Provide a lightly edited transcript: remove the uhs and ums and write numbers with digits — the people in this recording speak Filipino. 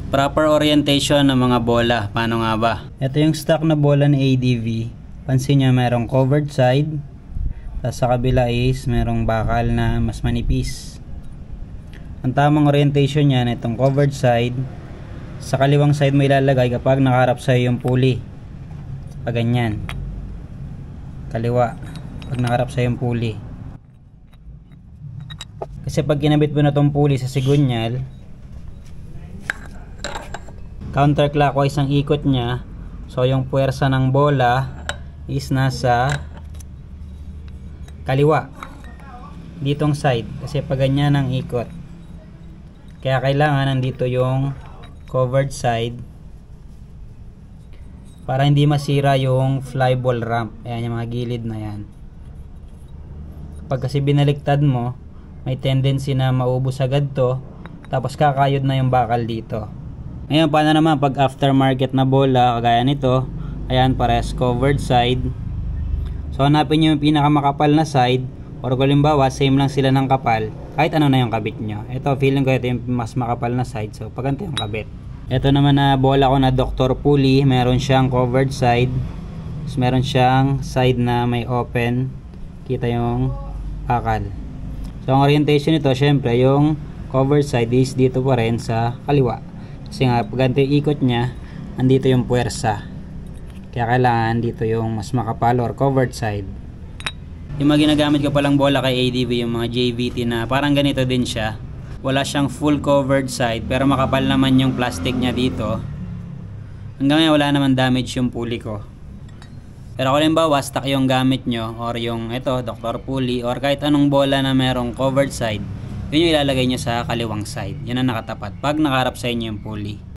Proper orientation ng mga bola. Paano nga ba? Ito yung stock na bola ni ADV. Pansin nyo, merong covered side. Tapos sa kabila is merong bakal na mas manipis. Ang tamang orientation niya na itong covered side, sa kaliwang side mo ilalagay kapag nakaharap sa yung pulley. Pag ganyan. Kaliwa. Pag nakaharap sa yung pulley. Kasi pag kinabit mo na itong pulley sa sigunyal, counterclockwise ang ikot niya, so yung puwersa ng bola is nasa kaliwa ditong side, kasi pag ganyan ang ikot, kaya kailangan nandito yung covered side para hindi masira yung flyball ramp. Ayan yung mga gilid na yan. Pag kasi binaliktad mo, may tendency na maubos agad to, tapos kakayod na yung bakal dito. Ngayon, paano naman pag aftermarket na bola kagaya nito? Ayan, parehas covered side. So hanapin nyo yung pinakamakapal na side, or kung halimbawa same lang sila ng kapal, kahit ano na yung kabit nyo. Ito, feeling ko ito yung mas makapal na side, so pag ganito yung kabit. Ito naman na bola ko na Dr. Pulley, meron siyang covered side, so meron siyang side na may open, kita yung bakal. So ang orientation nito, syempre yung covered side is dito pa rin sa kaliwa. Kasi nga, pag ganito yung ikot niya, andito yung puwersa. Kaya kailangan dito yung mas makapal or covered side. Yung mga ginagamit ko palang bola kay ADV, yung mga JVT na parang ganito din siya. Wala siyang full covered side, pero makapal naman yung plastic niya dito. Hanggang ngayon wala naman damage yung pulley ko. Pero kung halimbawa stock yung gamit nyo, or yung ito, Dr. Pulley, or kahit anong bola na merong covered side, yun yung ilalagay nyo sa kaliwang side. Yun ang nakatapat pag nakaharap sa inyo yung pulley.